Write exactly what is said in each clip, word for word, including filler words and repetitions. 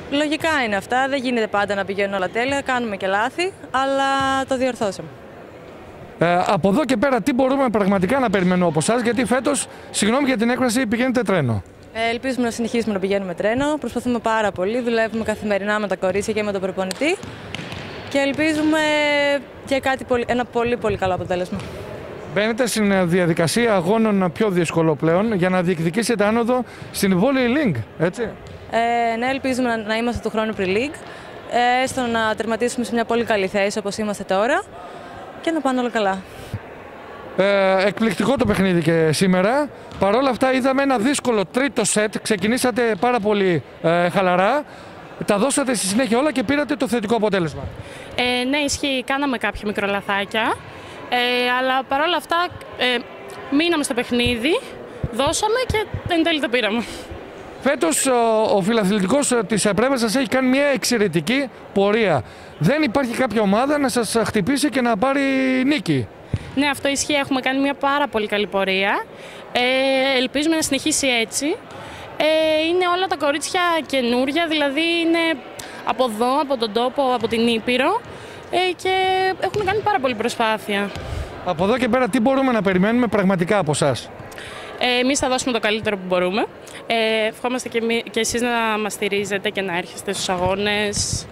λογικά είναι αυτά. Δεν γίνεται πάντα να πηγαίνουν όλα τέλεια. Κάνουμε και λάθη, αλλά το διορθώσαμε. Ε, από εδώ και πέρα, τι μπορούμε πραγματικά να περιμένουμε από εσάς, γιατί φέτος, συγγνώμη για την έκφραση, πηγαίνετε τρένο. Ε, ελπίζουμε να συνεχίσουμε να πηγαίνουμε τρένο. Προσπαθούμε πάρα πολύ. Δουλεύουμε καθημερινά με τα κορίτσια και με τον προπονητή. Και ελπίζουμε για κάτι πολύ, ένα πολύ πολύ καλό αποτέλεσμα. Μπαίνετε στην διαδικασία αγώνων πιο δύσκολο πλέον για να διεκδικήσετε άνοδο στην Volley League, έτσι. Ε, ναι, ελπίζουμε να, να είμαστε του χρόνου pre-league. Ε, έστω να τερματίσουμε σε μια πολύ καλή θέση όπως είμαστε τώρα και να πάνε όλα καλά. Ε, εκπληκτικό το παιχνίδι και σήμερα. Παρ' όλα αυτά είδαμε ένα δύσκολο τρίτο σετ. Ξεκινήσατε πάρα πολύ ε, χαλαρά. Τα δώσατε στη συνέχεια όλα και πήρατε το θετικό αποτέλεσμα. Ε, ναι, ισχύει. Κάναμε κάποια μικρολαθάκια. Ε, αλλά παρόλα αυτά ε, μείναμε στο παιχνίδι, δώσαμε και εν τέλει το πήραμε. Φέτος ο, ο φιλαθλητικός της Πρέβεζας έχει κάνει μια εξαιρετική πορεία. Δεν υπάρχει κάποια ομάδα να σας χτυπήσει και να πάρει νίκη. Ναι, αυτό ισχύει. Έχουμε κάνει μια πάρα πολύ καλή πορεία. Ε, ελπίζουμε να συνεχίσει έτσι. Ε, είναι όλα τα κορίτσια καινούρια, δηλαδή είναι από εδώ, από τον τόπο, από την Ήπειρο. Ε, και έχουν κάνει πάρα πολύ προσπάθεια. Από εδώ και πέρα τι μπορούμε να περιμένουμε πραγματικά από εσάς? Ε, εμείς θα δώσουμε το καλύτερο που μπορούμε. Ε, ευχόμαστε και, εμεί, και εσείς να μας στηρίζετε και να έρχεστε στους αγώνες.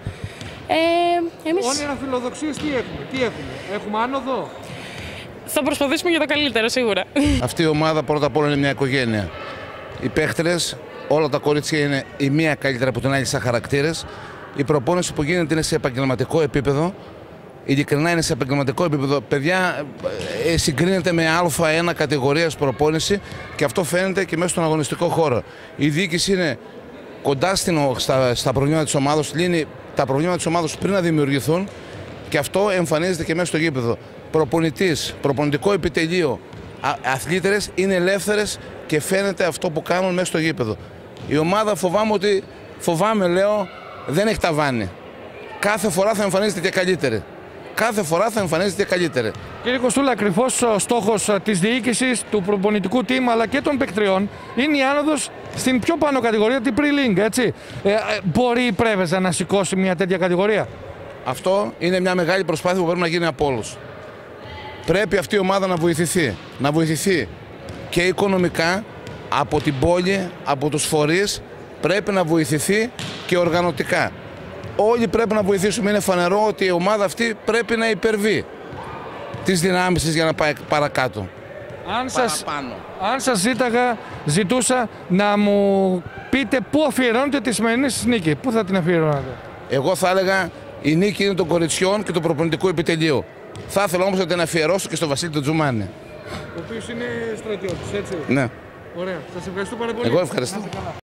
Ε, εμείς... Όνειρα, φιλοδοξίες τι έχουμε, τι έχουμε, έχουμε άνοδο? Θα προσπαθήσουμε για το καλύτερο σίγουρα. Αυτή η ομάδα πρώτα απ' όλα είναι μια οικογένεια. Οι παίχτες, όλα τα κορίτσια είναι η μία καλύτερα από την άλλη σαν χαρακτήρες. Η προπόνηση που γίνεται είναι σε επαγγελματικό επίπεδο. Ειλικρινά είναι σε επαγγελματικό επίπεδο. Παιδιά, ε, συγκρίνεται με Α ένα κατηγορίας προπόνηση και αυτό φαίνεται και μέσα στον αγωνιστικό χώρο. Η διοίκηση είναι κοντά στην, στα, στα προβλήματα της ομάδας, λύνει τα προβλήματα της ομάδας πριν να δημιουργηθούν και αυτό εμφανίζεται και μέσα στο γήπεδο. Προπονητής, προπονητικό επιτελείο, α, αθλήτερες είναι ελεύθερες και φαίνεται αυτό που κάνουν μέσα στο γήπεδο. Η ομάδα φοβάμαι ότι, φοβάμαι λέω, δεν έχει ταβάνι. Κάθε φορά θα εμφανίζεται και καλύτερη. Κάθε φορά θα εμφανίζεται και καλύτερη. Κύριε Κωστούλα, κρυφός στόχος της διοίκησης, του προπονητικού team αλλά και των παικτριών είναι η άνοδος στην πιο πάνω κατηγορία, την pre-league, έτσι. Ε, μπορεί η Πρέβεζα να σηκώσει μια τέτοια κατηγορία? Αυτό είναι μια μεγάλη προσπάθεια που πρέπει να γίνει από όλους. Πρέπει αυτή η ομάδα να βοηθηθεί. Να βοηθηθεί και οικονομικά από την πόλη, από τους φορείς, πρέπει να βοηθηθεί και οργανωτικά. Όλοι πρέπει να βοηθήσουμε. Είναι φανερό ότι η ομάδα αυτή πρέπει να υπερβεί τις δυνάμεις της για να πάει παρακάτω. Αν σας, αν σας ζήταγα, ζητούσα να μου πείτε πού αφιερώνετε τη σημερινή σας νίκη, πού θα την αφιερώνατε? Εγώ θα έλεγα η νίκη είναι των κοριτσιών και του προπονητικού επιτελείου. Θα ήθελα όμως να την αφιερώσω και στο Βασίλη τον Τζουμάνη. Ο οποίος είναι στρατιώτης, έτσι. Ναι. Ωραία. Σας ευχαριστώ πάρα πολύ. Εγώ ευχαριστώ.